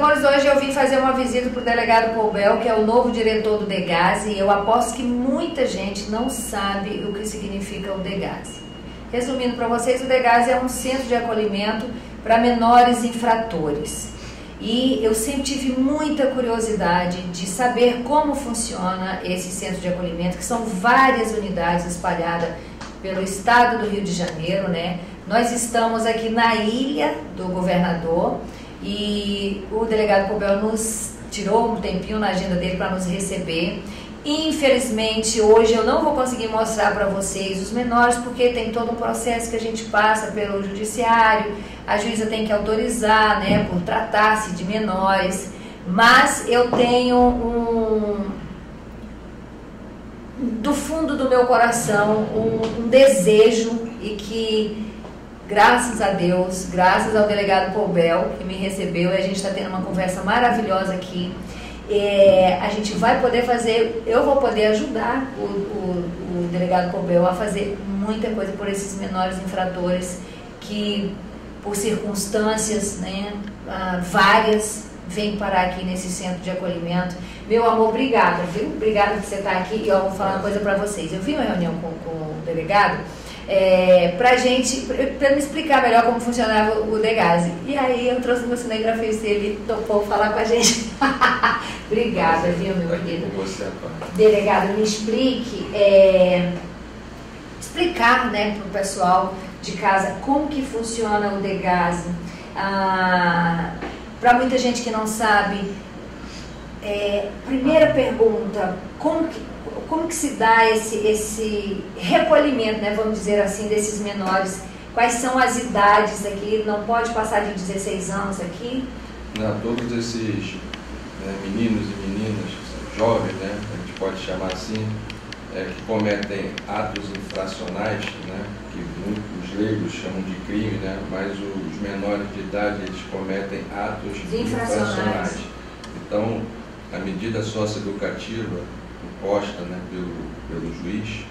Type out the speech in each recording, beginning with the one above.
amores, hoje eu vim fazer uma visita para o delegado Poubel, que é o novo diretor do DEGASE, e eu aposto que muita gente não sabe o que significa o DEGASE. Resumindo para vocês, o DEGASE é um centro de acolhimento para menores infratores. E eu sempre tive muita curiosidade de saber como funciona esse centro de acolhimento, que são várias unidades espalhadas pelo estado do Rio de Janeiro, né? Nós estamos aqui na Ilha do Governador e o delegado Poubel nos tirou um tempinho na agenda dele para nos receber. Infelizmente, hoje eu não vou conseguir mostrar para vocês os menores, porque tem todo um processo que a gente passa pelo judiciário, a juíza tem que autorizar, né, por tratar-se de menores, mas eu tenho do fundo do meu coração um desejo, e que graças a Deus, graças ao delegado Poubel que me recebeu, e a gente está tendo uma conversa maravilhosa aqui, a gente vai poder fazer, eu vou poder ajudar o delegado Poubel a fazer muita coisa por esses menores infratores que, por circunstâncias, né, várias, vêm parar aqui nesse centro de acolhimento. Meu amor, obrigada, viu? Obrigada por você estar aqui. E eu vou falar uma coisa para vocês. Eu vi uma reunião com o delegado para me explicar melhor como funcionava o DEGASE. E aí eu trouxe o meu cinegrafista e ele topou falar com a gente. Obrigada, viu, meu querido? Delegado, me explique, explicar, né, para o pessoal de casa como que funciona o DEGASE. Para muita gente que não sabe, primeira pergunta, como que se dá esse recolhimento, né, vamos dizer assim, desses menores? Quais são as idades aqui? Não pode passar de 16 anos aqui? Não, todos esses meninos e meninas, jovens, né, a gente pode chamar assim, que cometem atos infracionais, né, que muitos leigos chamam de crime, né, mas os menores de idade eles cometem atos infracionais. Então, a medida socioeducativa imposta, né, pelo juiz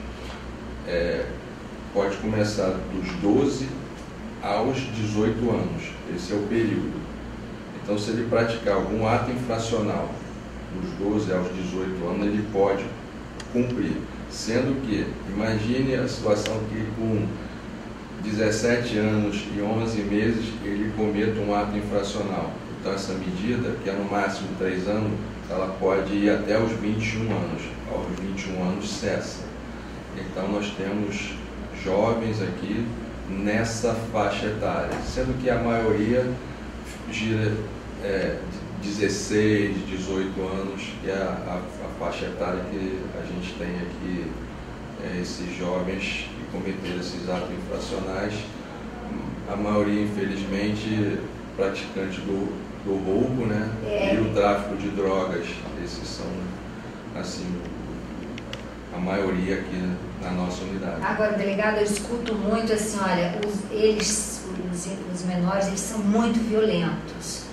pode começar dos 12 aos 18 anos. Esse é o período. Então, se ele praticar algum ato infracional dos 12 aos 18 anos, ele pode cumprir. Sendo que, imagine a situação que com 17 anos e 11 meses ele cometa um ato infracional. Então, essa medida, que é no máximo 3 anos, ela pode ir até os 21 anos. Aos 21 anos cessa. Então, nós temos jovens aqui nessa faixa etária, sendo que a maioria gira 16, 18 anos, que é a faixa etária que a gente tem aqui, esses jovens que cometeram esses atos infracionais, a maioria, infelizmente, praticante do roubo, né, e o tráfico de drogas. Esses são, assim, a maioria aqui na nossa unidade. Agora, delegado, eu escuto muito assim, olha, os menores, eles são muito violentos.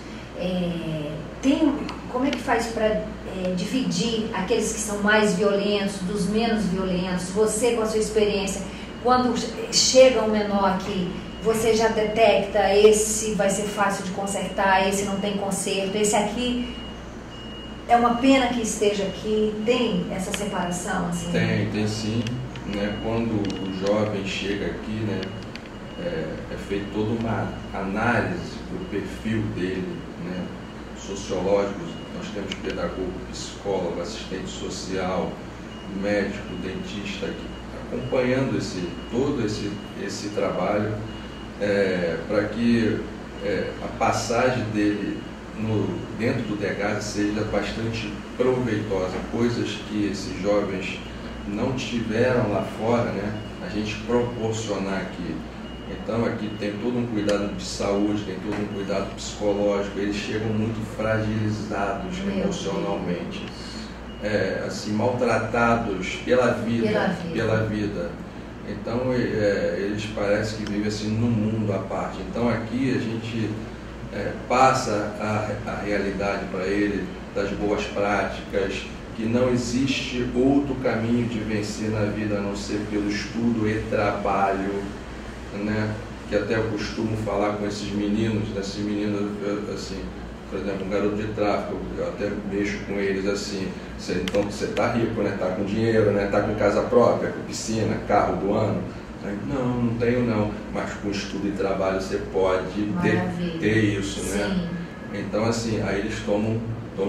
Como é que faz para dividir aqueles que são mais violentos dos menos violentos? Você, com a sua experiência, quando chega um menor aqui, você já detecta esse vai ser fácil de consertar, esse não tem conserto, esse aqui é uma pena que esteja aqui? Tem essa separação? Assim? Tem sim. Né? Quando o jovem chega aqui, né, é feita toda uma análise do perfil dele, né, sociológico. Nós temos pedagogo, psicólogo, assistente social, médico, dentista aqui, acompanhando todo esse trabalho, para que a passagem dele dentro do DEGASE seja bastante proveitosa. Coisas que esses jovens não tiveram lá fora, né, a gente proporcionar aqui. Então aqui tem todo um cuidado de saúde, tem todo um cuidado psicológico, eles chegam muito fragilizados emocionalmente, assim, maltratados pela vida. Então eles parecem que vivem assim num mundo à parte. Então aqui a gente passa a realidade para ele, das boas práticas, que não existe outro caminho de vencer na vida a não ser pelo estudo e trabalho, né? Que até eu costumo falar com esses meninos, assim, por exemplo, um garoto de tráfico, eu até mexo com eles assim, então você está rico, né? Está com dinheiro, né? Está com casa própria, com piscina, carro do ano. Não, não tenho não, mas com estudo e trabalho você pode ter isso, né? Sim. Então assim, aí eles tomam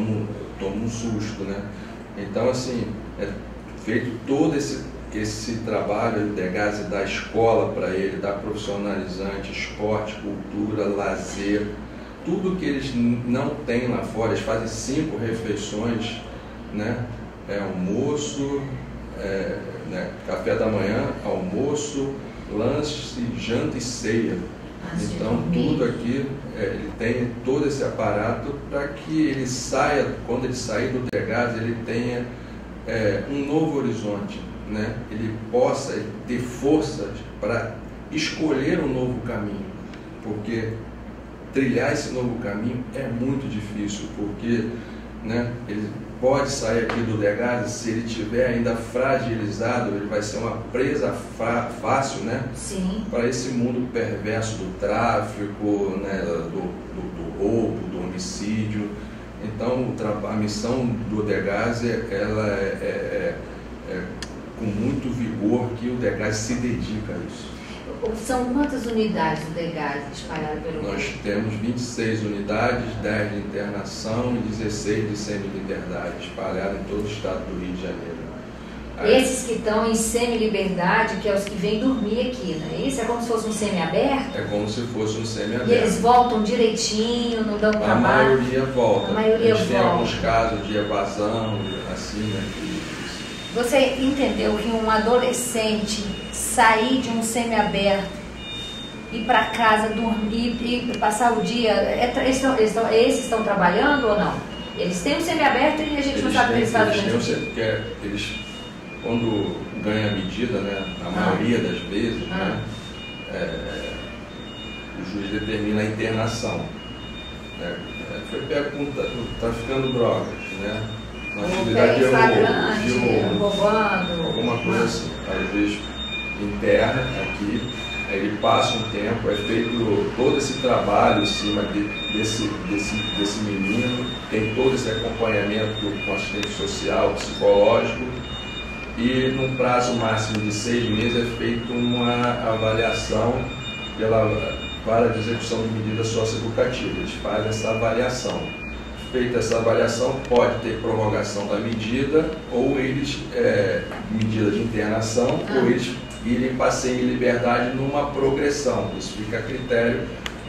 um susto, né? Então assim, é feito todo esse trabalho de Degaze da escola para ele, da profissionalizante, esporte, cultura, lazer, tudo que eles não têm lá fora. Eles fazem 5 refeições, né? Almoço, né? Café da manhã, almoço, lanche, janta e ceia. Então tudo aqui, ele tem todo esse aparato para que ele saia, quando ele sair do Degaze, ele tenha um novo horizonte, né? Ele possa ter forças para escolher um novo caminho, porque trilhar esse novo caminho é muito difícil, porque, né, ele pode sair aqui do Degaze, se ele estiver ainda fragilizado, ele vai ser uma presa fácil, né? Sim. Para esse mundo perverso do tráfico, né, do roubo, do homicídio. Então, a missão do Degaze, ela é com muito vigor que o Degaze se dedica a isso. São quantas unidades do Degaze espalhadas pelo mundo? Nós temos 26 unidades, 10 de internação e 16 de semi-liberdade, espalhadas em todo o estado do Rio de Janeiro. Esses que estão em semi-liberdade, que é os que vêm dormir aqui, não é isso? É como se fosse um semi-aberto? É como se fosse um semi-aberto. E eles voltam direitinho, não dão trabalho? A maioria volta. A maioria volta. Tem alguns casos de evasão, assim, né? Você entendeu que um adolescente sair de um semi-aberto, ir para casa, dormir e passar o dia, esses estão trabalhando ou não? Eles têm um semi-aberto e a gente não sabe o que eles fazem. Eles, quando ganham a medida, né, a maioria das vezes, né, o juiz determina a internação. Né, foi pego com traficando drogas, né? Na atividade roubando, alguma coisa assim. Às vezes interna aqui, ele passa um tempo, é feito todo esse trabalho em cima desse menino, tem todo esse acompanhamento com assistente social, psicológico, e num prazo máximo de 6 meses é feita uma avaliação pela Vara de Execução de Medidas Socioeducativas. Eles fazem essa avaliação. Feita essa avaliação, pode ter prorrogação da medida, ou eles, medida de internação, ou eles irem para semi-liberdade numa progressão. Isso fica a critério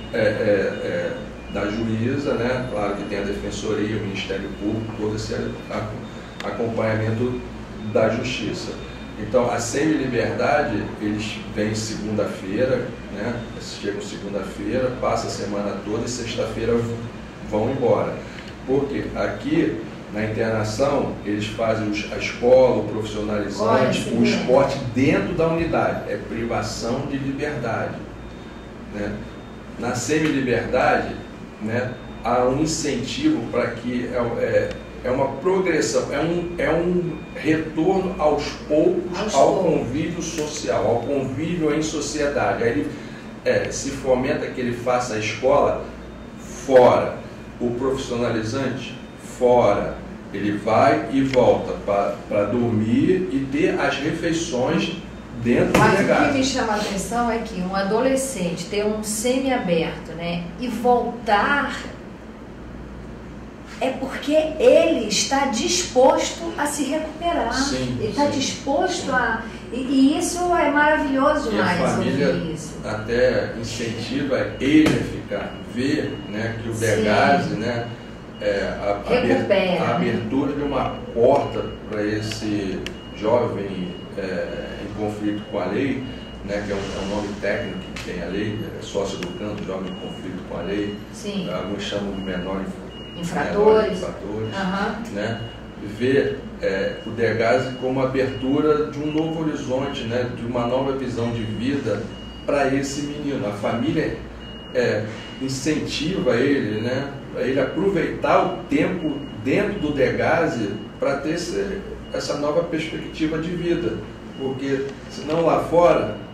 da juíza, né? Claro que tem a Defensoria, o Ministério Público, todo esse acompanhamento da Justiça. Então, a semi-liberdade, eles vêm segunda-feira, né? Eles chegam segunda-feira, passa a semana toda e sexta-feira vão embora. Porque aqui, na internação, eles fazem a escola, o profissionalizante, o esporte dentro da unidade. É privação de liberdade. Né? Na semi-liberdade, né, há um incentivo para que é uma progressão, é um retorno aos poucos ao convívio social, ao convívio em sociedade. Aí ele se fomenta que ele faça a escola fora, o profissionalizante fora, ele vai e volta para dormir e ter as refeições dentro do Degaze. Mas o que me chama a atenção é que um adolescente ter um semi-aberto, né, e voltar, é porque ele está disposto a se recuperar. Sim, ele está disposto a... E isso é maravilhoso demais. E a família ouvir isso. até incentiva ele a ficar, ver, né, que o Degaze, né, a abertura de uma porta para esse jovem em conflito com a lei, né, que é um nome técnico que tem a lei, sócio-educando, jovem em conflito com a lei. Sim. Alguns chamam de menor infratores. Né? Ver o Degaze como abertura de um novo horizonte, né? De uma nova visão de vida para esse menino. A família incentiva ele, né? Para ele aproveitar o tempo dentro do Degaze para ter essa nova perspectiva de vida, porque senão lá fora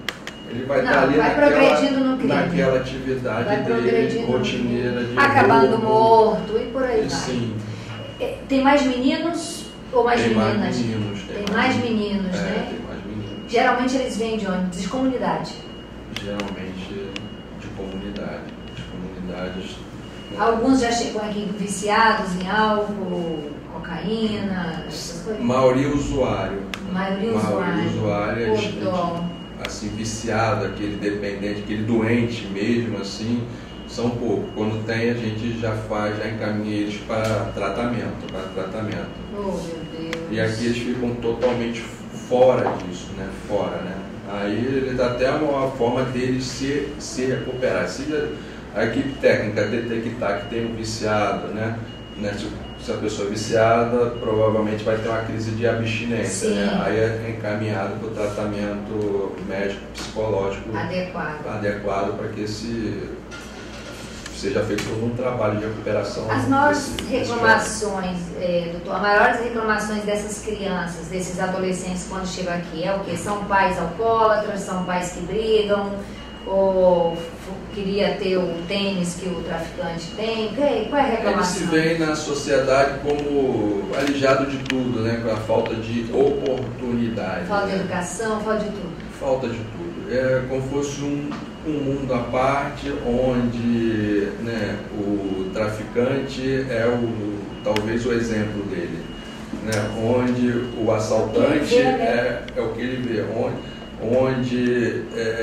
Ele vai estar ali progredindo no crime. naquela atividade dele, rotineira. Acabando morto e por aí vai. Sim. Tem mais meninos ou mais meninas? Mais meninos, tem mais meninos, né? Tem mais meninos. Geralmente eles vêm de onde? De comunidade? Geralmente de comunidade. De comunidades. Alguns já chegam aqui viciados em álcool, cocaína, essas coisas? Maioria usuário. Maioria usuário. Assim, viciado, aquele dependente, aquele doente mesmo, assim, são poucos. Quando tem, a gente já encaminha eles para tratamento. Oh, meu Deus. E aqui eles ficam totalmente fora disso, né? Fora, né? Aí eles até uma forma deles se recuperar. Se a equipe técnica detectar que tem um viciado, né? Se a pessoa é viciada, provavelmente vai ter uma crise de abstinência, né? Aí é encaminhado para o tratamento médico psicológico adequado para que seja feito todo um trabalho de recuperação. As maiores reclamações, doutor, as maiores reclamações dessas crianças, desses adolescentes quando chegam aqui é o quê? São pais alcoólatras, são pais que brigam, ou queria ter o tênis que o traficante tem? Qual é a reclamação? Ele se vê na sociedade como alijado de tudo, né? Com a falta de oportunidade. Falta de educação, falta de tudo. Falta de tudo. É como se fosse um mundo à parte, onde, né, o traficante é talvez o exemplo dele, né? Onde o assaltante é o que ele vê, onde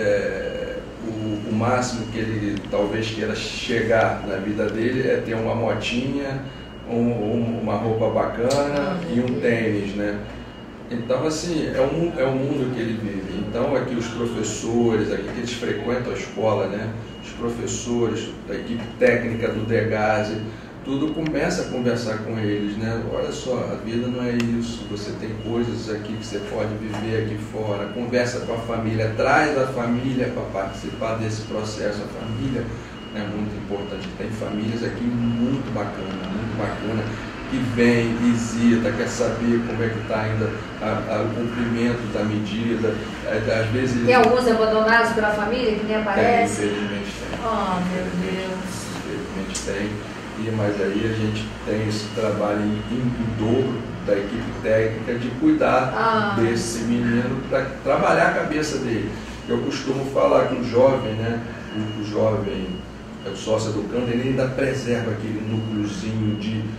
o máximo que ele talvez queira chegar na vida dele é ter uma motinha, uma roupa bacana e um tênis, né? Então, assim, é o mundo que ele vive. Então, aqui os professores, aqui que eles frequentam a escola, né? Os professores, a equipe técnica do Degase, tudo começa a conversar com eles, né? Olha só, a vida não é isso, você tem coisas aqui que você pode viver aqui fora, conversa com a família, traz a família para participar desse processo, a família é muito importante, tem famílias aqui muito bacana, que vem, visita, quer saber como é que está ainda o cumprimento da medida, às vezes... Tem alguns abandonados pela família que nem aparece? Infelizmente tem. Oh, meu Deus! Infelizmente tem. Mas aí a gente tem esse trabalho em dobro da equipe técnica de cuidar desse menino para trabalhar a cabeça dele. Eu costumo falar que o jovem, né, o jovem, o sócio-educando, ele ainda preserva aquele núcleozinho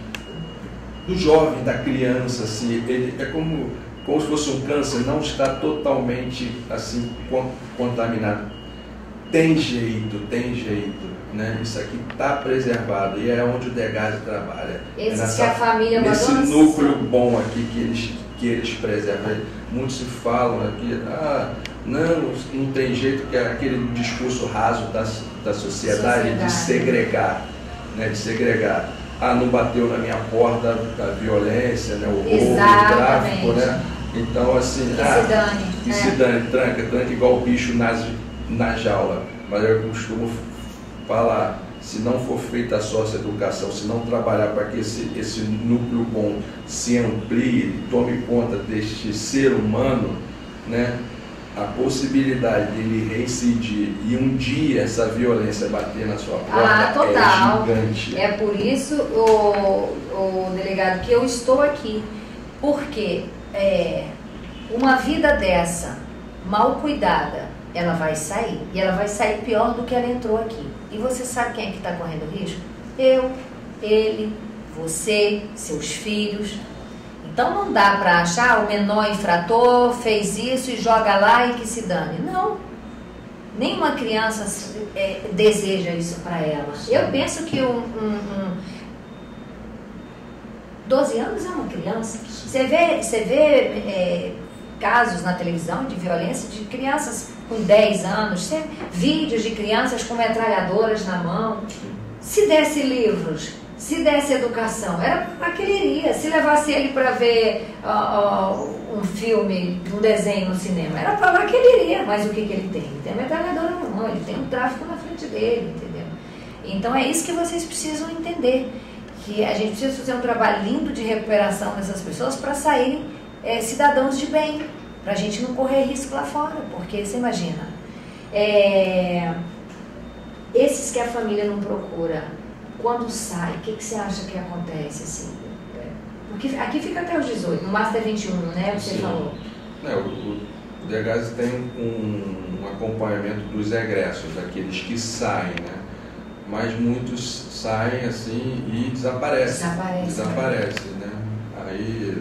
do jovem, da criança, assim, ele é como se fosse um câncer, não está totalmente assim contaminado. Tem jeito, né? Isso aqui está preservado e é onde o Degase trabalha. Esse que a família nesse núcleo bom aqui que eles preservam. Muitos se falam aqui, não tem jeito, que é aquele discurso raso da sociedade de segregar, né? De segregar. Não bateu na minha porta a violência, né? O roubo, o tráfico, né? Então, assim, que se dane, tranca igual o bicho na jaula. Mas eu costumo falar, se não for feita a socioeducação, se não trabalhar para que esse núcleo bom se amplie, tome conta deste ser humano, né? A possibilidade dele reincidir e um dia essa violência bater na sua porta total. É gigante. É por isso, o delegado, que eu estou aqui. Porque uma vida dessa, mal cuidada, ela vai sair. E ela vai sair pior do que ela entrou aqui. E você sabe quem é que está correndo risco? Eu, ele, você, seus filhos. Então não dá para achar o menor infrator fez isso e joga lá e que se dane. Não. Nenhuma criança deseja isso para ela. Eu penso que 12 anos é uma criança. Você vê casos na televisão de violência de crianças com 10 anos, vídeos de crianças com metralhadoras na mão. Se desse livros, se desse educação, era para que ele iria. Se levasse ele para ver um filme, um desenho no cinema, era para lá que ele iria. Mas o que ele tem? Ele tem a metralhadora na mão, ele tem um tráfico na frente dele, entendeu? Então é isso que vocês precisam entender, que a gente precisa fazer um trabalho lindo de recuperação dessas pessoas para saírem cidadãos de bem, para a gente não correr risco lá fora, porque você imagina, Esses que a família não procura, quando sai, o que você acha que acontece? Assim? Porque aqui fica até os 18, no máximo é 21, né? Você Sim. falou. O DEGASE tem um acompanhamento dos egressos, daqueles que saem, né? Mas muitos saem assim e desaparecem. Desaparecem, né? Aí,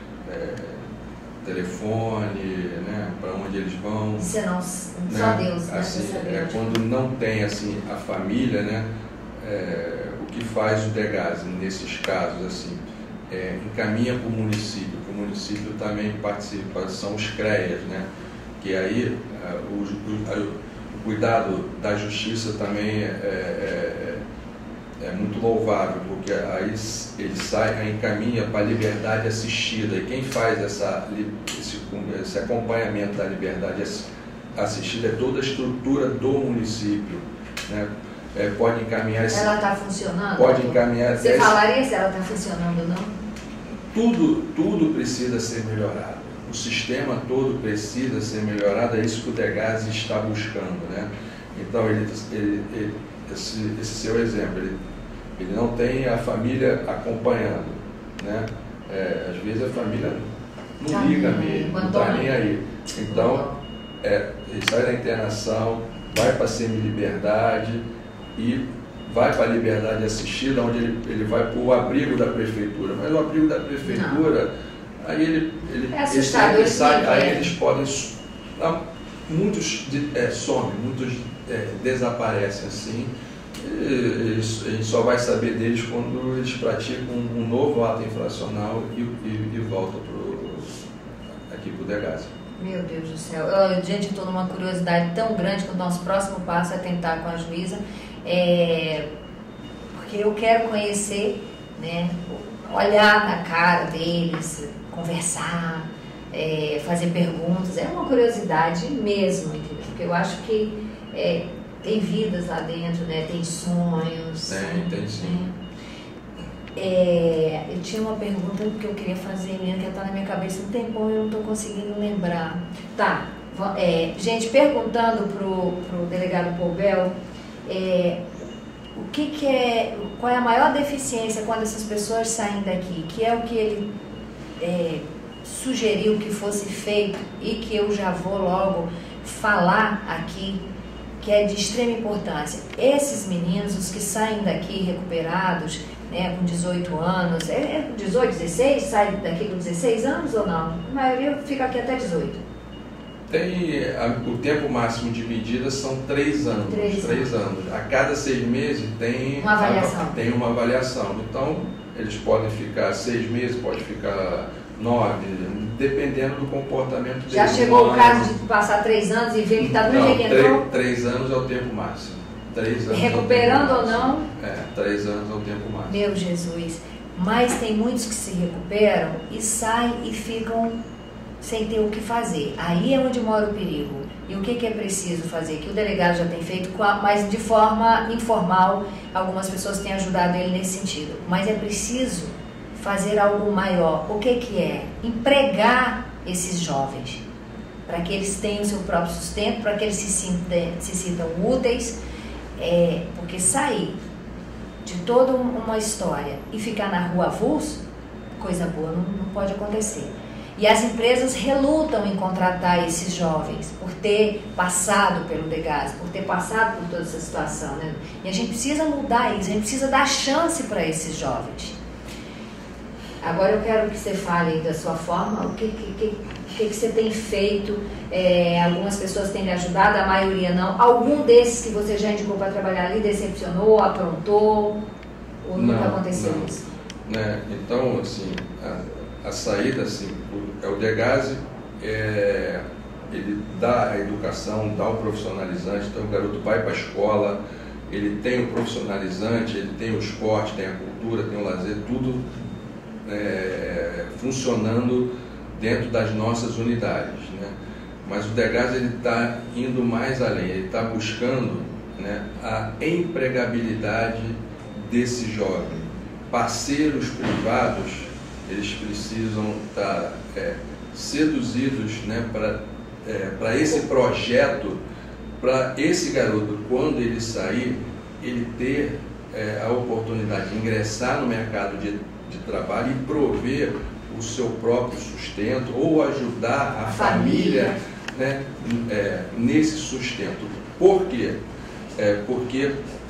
telefone, né? Para onde eles vão. Isso não, né? Só Deus, né? Assim, quando não tem assim, a família, né? O que faz o DEGASE nesses casos, assim, encaminha para o município também participa, são os CREAs, né? Que aí o cuidado da justiça também é muito louvável, porque aí ele encaminha para a liberdade assistida, e quem faz esse acompanhamento da liberdade assistida é toda a estrutura do município, né? Pode encaminhar... Ela está funcionando? Pode encaminhar... Você falaria se ela está funcionando ou não? Tudo precisa ser melhorado. O sistema todo precisa ser melhorado, é isso que o DEGASE está buscando, né? Então, esse seu exemplo, ele não tem a família acompanhando, né? Às vezes a família não liga mesmo, não está nem aí. Então, ele sai da internação, vai para a semi-liberdade e vai para a liberdade assistida, onde ele vai para o abrigo da prefeitura. Mas o abrigo da prefeitura, aí ele sai, aí eles podem... Muitos somem, muitos desaparecem assim. A gente só vai saber deles quando eles praticam um novo ato infracional e voltam aqui para o DEGASE. Meu Deus do céu. Gente, estou numa curiosidade tão grande que o nosso próximo passo é tentar com a juíza, porque eu quero conhecer, né, olhar na cara deles, conversar, fazer perguntas. É uma curiosidade mesmo, entendeu? Porque eu acho que tem vidas lá dentro, né? Tem sonhos. Tem sim. Eu tinha uma pergunta que eu queria fazer, Helena, que está na minha cabeça um tempão e eu não estou conseguindo lembrar. Tá, gente, perguntando pro delegado Poubel, qual é a maior deficiência quando essas pessoas saem daqui, que é o que ele sugeriu que fosse feito e que eu já vou logo falar aqui, que é de extrema importância. Esses meninos, os que saem daqui recuperados, né, com 18 anos, 18, 16, sai daqui com 16 anos ou não? A maioria fica aqui até 18. O tempo máximo de medida são 3 anos. 3 anos. A cada 6 meses tem uma avaliação. Então, eles podem ficar 6 meses, pode ficar 9, dependendo do comportamento deles. Já chegou o caso de passar 3 anos e ver que está do jeito que entrou? 3 anos é o tempo máximo. 3 anos recuperando ou não? 3 anos é o tempo máximo. Meu Jesus. Mas tem muitos que se recuperam e saem e ficam sem ter o que fazer. Aí é onde mora o perigo. E o que é preciso fazer? Que o delegado já tem feito, mas de forma informal, algumas pessoas têm ajudado ele nesse sentido. Mas é preciso fazer algo maior. O que é? Empregar esses jovens, para que eles tenham o seu próprio sustento, para que eles se sintam úteis, porque sair de toda uma história e ficar na rua avulso, coisa boa não pode acontecer. E as empresas relutam em contratar esses jovens por ter passado pelo DEGASE, por ter passado por toda essa situação, né? E a gente precisa mudar isso, a gente precisa dar chance para esses jovens. Agora eu quero que você fale da sua forma, o que você tem feito. Algumas pessoas têm lhe ajudado, a maioria não. Algum desses que você já indicou para trabalhar ali decepcionou, aprontou, ou nunca aconteceu isso? Então, assim, a saída, assim, o DEGASE, ele dá a educação, dá o profissionalizante, então o garoto vai para a escola, ele tem o profissionalizante, ele tem o esporte, tem a cultura, tem o lazer, tudo funcionando dentro das nossas unidades, né? Mas o DEGASE ele está indo mais além, ele está buscando, né, a empregabilidade desse jovem. Parceiros privados, eles precisam estar seduzidos, né, para esse projeto para esse garoto, quando ele sair, ele ter a oportunidade de ingressar no mercado de trabalho e prover o seu próprio sustento ou ajudar a família, né, nesse sustento. Por quê? Porque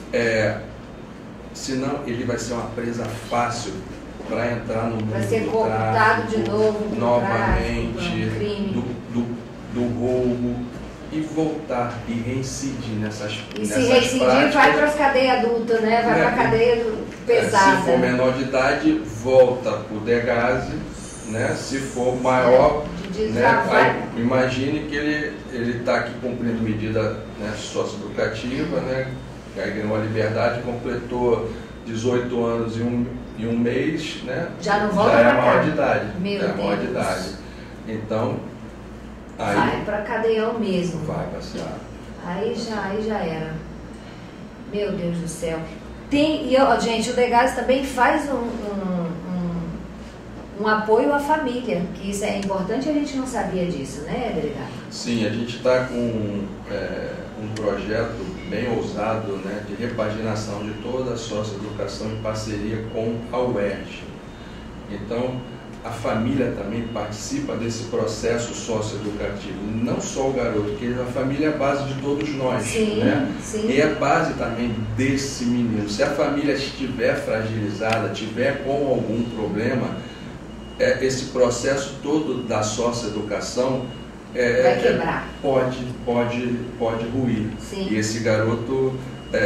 senão ele vai ser uma presa fácil para entrar no mundo do tráfico, de novo novamente, do roubo, e voltar e reincidir nessas práticas. E se reincidir, vai para as cadeias adultas, né? Vai para a cadeia pesada. Se for menor de idade, volta para o Degase, né? Se for maior, né? Imagine que ele está aqui cumprindo medida, né, socioeducativa, né? Aí ganhou a liberdade, completou 18 anos e um mês, né? Já não volta já para é maior de idade. Meu já é Deus. maior de idade. Então, aí vai para cadeião mesmo. Vai passear. Aí já era. Meu Deus do céu. Gente, o Degase também faz um apoio à família, que isso é importante, a gente não sabia disso, né, delegado? Sim, a gente está com um projeto bem ousado, né, de repaginação de toda a socioeducação em parceria com a UERJ. Então, a família também participa desse processo socioeducativo, não só o garoto, porque a família é a base de todos nós, sim, né? Sim. E é a base também desse menino. Se a família estiver fragilizada, tiver com algum problema, esse processo todo da socioeducação vai quebrar. Pode ruir. Sim. E esse garoto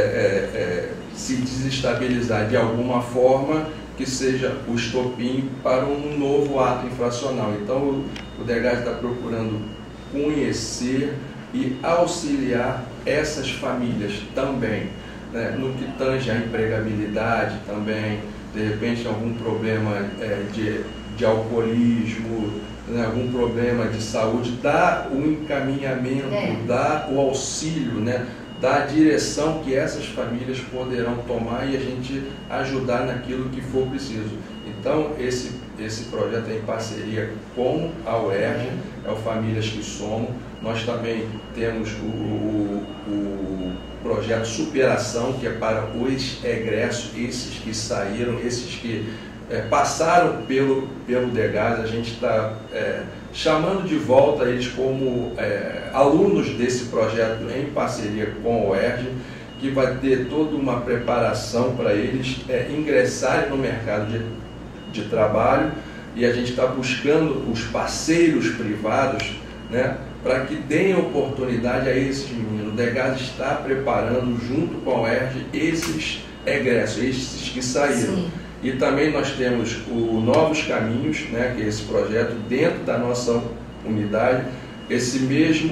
se desestabilizar de alguma forma, que seja o estopim para um novo ato infracional. Então, o Degase está procurando conhecer e auxiliar essas famílias também, né, no que tange a empregabilidade também, de repente algum problema de alcoolismo, né, algum problema de saúde, dá o encaminhamento, dá o auxílio, né, da direção que essas famílias poderão tomar e a gente ajudar naquilo que for preciso. Então, esse projeto é em parceria com a UERJ, é o Famílias que Somam. Nós também temos o projeto Superação, que é para os egressos, esses que saíram, esses que passaram pelo Degase. A gente está chamando de volta eles como alunos desse projeto em parceria com a UERJ, que vai ter toda uma preparação para eles ingressarem no mercado de trabalho, e a gente está buscando os parceiros privados, né, para que deem oportunidade a esses meninos. O Degase está preparando, junto com a UERJ, esses egressos, esses que saíram. Sim. E também nós temos o Novos Caminhos, né, que é esse projeto dentro da nossa unidade, essas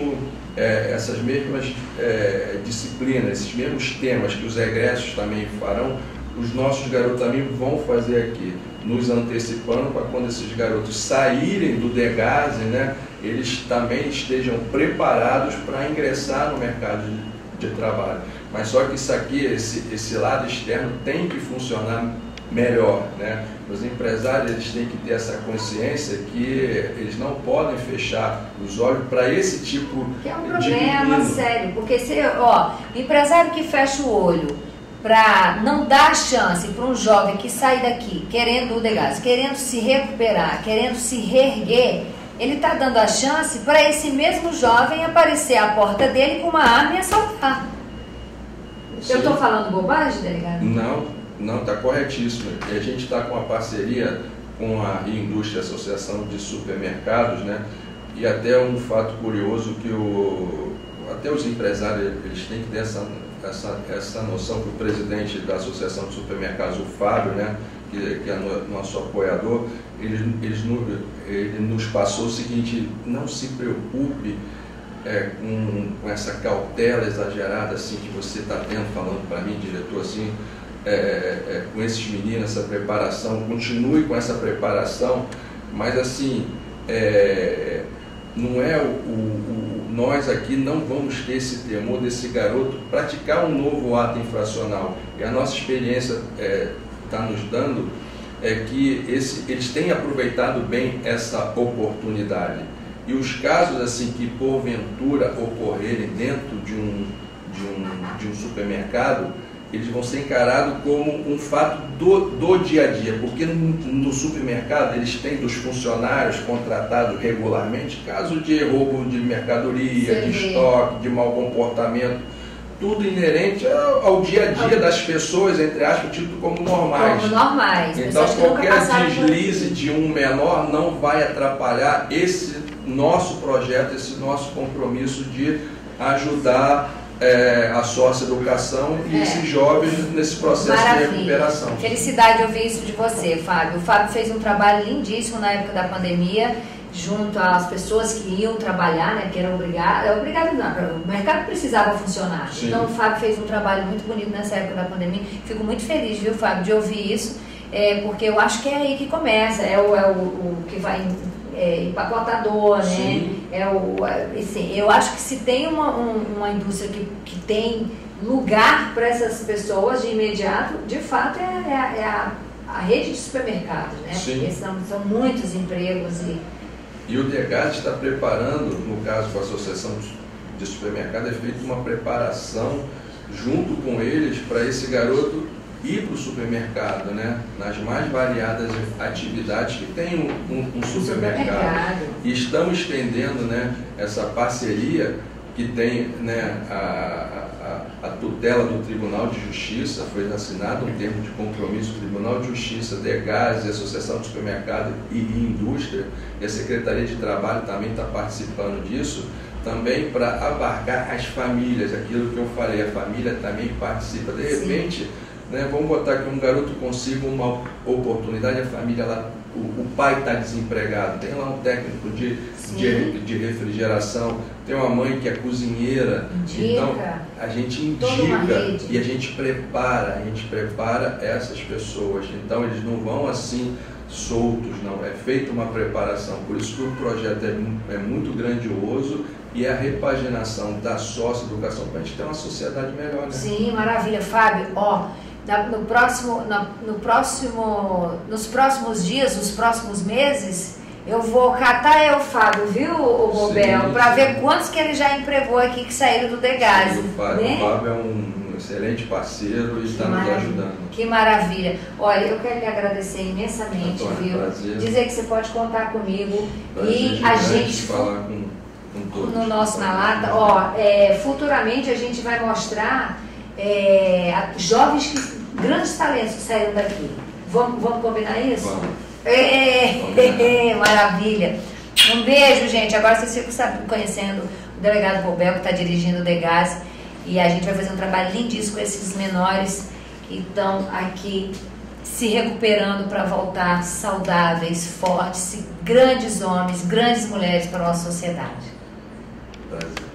mesmas disciplinas, esses mesmos temas que os egressos também farão, os nossos garotos também vão fazer aqui, nos antecipando para quando esses garotos saírem do Degase, né, eles também estejam preparados para ingressar no mercado de trabalho. Mas só que isso aqui, esse lado externo tem que funcionar melhor, né? Os empresários, eles têm que ter essa consciência que eles não podem fechar os olhos para esse tipo que é um problema sério, porque empresário que fecha o olho para não dar chance para um jovem que sai daqui querendo o Degase, querendo se recuperar, querendo se reerguer, ele está dando a chance para esse mesmo jovem aparecer à porta dele com uma arma e assaltar. Sim. Eu estou falando bobagem, delegado? Não, está corretíssimo. E a gente está com uma parceria com a Indústria Associação de Supermercados, né? E até um fato curioso que até os empresários, eles têm que ter essa noção, que o presidente da Associação de Supermercados, o Fábio, né, que é nosso apoiador, ele nos passou o seguinte: não se preocupe com essa cautela exagerada assim, que você está tendo, falando para mim, diretor, assim, com esses meninos, essa preparação, continue com essa preparação, mas assim, não é nós aqui não vamos ter esse temor desse garoto praticar um novo ato infracional. E a nossa experiência está nos dando que eles têm aproveitado bem essa oportunidade. E os casos assim que porventura ocorrerem dentro de um supermercado, eles vão ser encarados como um fato do dia a dia, porque no supermercado eles têm dos funcionários contratados regularmente casos de roubo de mercadoria, de estoque, de mau comportamento, tudo inerente ao dia a dia das pessoas, entre aspas, tido como normais. Como normais. Então qualquer deslize de um menor não vai atrapalhar esse nosso projeto, esse nosso compromisso de ajudar a socioeducação e esses jovens nesse processo de recuperação. Felicidade ouvir isso de você, Fábio. O Fábio fez um trabalho lindíssimo na época da pandemia, junto às pessoas que iam trabalhar, né, que eram obrigadas não, o mercado precisava funcionar. Sim. Então o Fábio fez um trabalho muito bonito nessa época da pandemia. Fico muito feliz, viu, Fábio, de ouvir isso, porque eu acho que é aí que começa, é o que vai empacotador, né? Assim, eu acho que se tem uma indústria que tem lugar para essas pessoas de imediato, de fato é a rede de supermercados, né? Sim. Porque são muitos empregos e o Degas está preparando, no caso com a Associação de Supermercado, é feita uma preparação junto com eles para esse garoto ir para o supermercado, né? Nas mais variadas atividades que tem um supermercado. E estamos estendendo, né, essa parceria que tem, né, a tutela do Tribunal de Justiça. Foi assinado um termo de compromisso do Tribunal de Justiça, Degas, Associação de Supermercado e Indústria, e a Secretaria de Trabalho também está participando disso, também para abarcar as famílias, aquilo que eu falei, a família também participa. De repente, né, vamos botar que um garoto consiga uma oportunidade, a família lá, o pai está desempregado, tem lá um técnico de refrigeração, tem uma mãe que é cozinheira, então a gente indica e a gente prepara essas pessoas, então eles não vão assim soltos, não, é feita uma preparação, por isso que o projeto é muito grandioso e a repaginação da socioeducação para a gente ter uma sociedade melhor, né? Sim, maravilha, Fábio, nos próximos dias, nos próximos meses, eu vou catar o Fábio, viu, o Bobel, para ver quantos que ele já empregou aqui que saíram do Degas. O Fábio é um excelente parceiro e está nos ajudando. Que maravilha. Olha, eu quero lhe agradecer imensamente, viu? Prazer. Dizer que você pode contar comigo e a gente falar com todos. No nosso Na Lata. Futuramente a gente vai mostrar jovens grandes talentos que saíram daqui. Vamos combinar isso? Vamos. Maravilha. Um beijo, gente. Agora vocês ficam conhecendo o delegado Bobel, que está dirigindo o Degas, e a gente vai fazer um trabalho lindíssimo com esses menores que estão aqui se recuperando para voltar saudáveis, fortes, grandes homens, grandes mulheres para a nossa sociedade. Prazer.